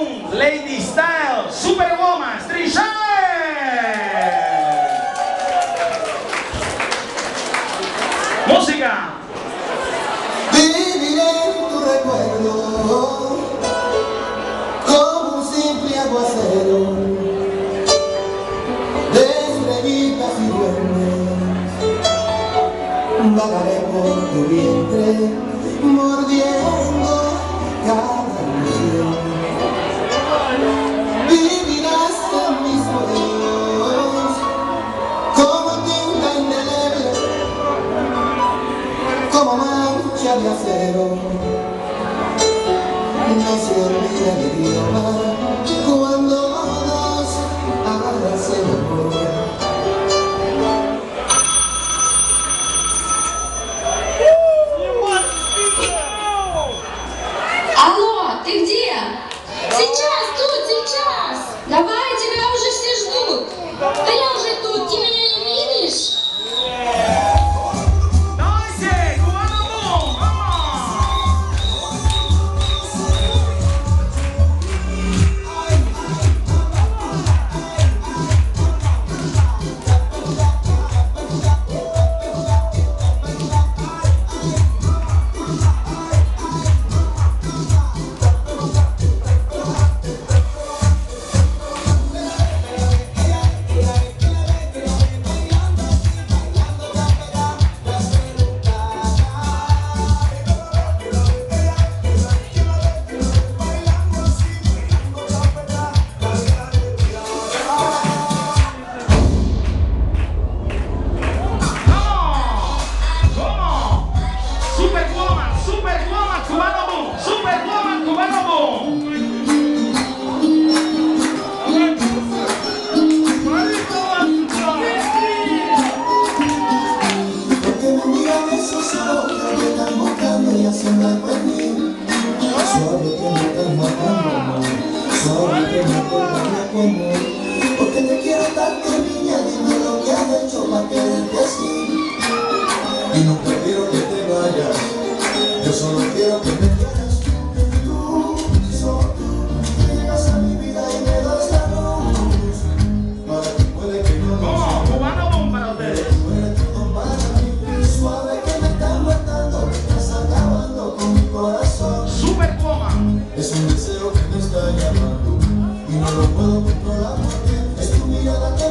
Boom, Lady Style, Superwoman, Street Shine. Música. Viviré en tu recuerdo como un simple aguacero de estrellitas y duendes. Vagaré por tu vientre mordiendo cada ilusión. Vivirás en mis sueños como tinta indeleble, como mancha de acero. No se olvida el idioma cuando dos hacen amor. Алло, ты где? Сейчас, тут, сейчас. Давай, тебя уже все ждут. Да я уже тут, ты меня не видишь? Porque te quiero tanto, niña, dime lo que has hecho para quererte así. Y nunca quiero que te vayas, yo solo quiero que me quieras. Tú, solo tú, llegas a mi vida y me das la luz. Para ti puede que yo no sea. Cubano Boom para ustedes. Tú eres todo para mí. Suave que me están matando, me estás acabando con mi corazón. Superwoman. Es un deseo que me está llamando y no lo puedo controlar porque es tu mirada.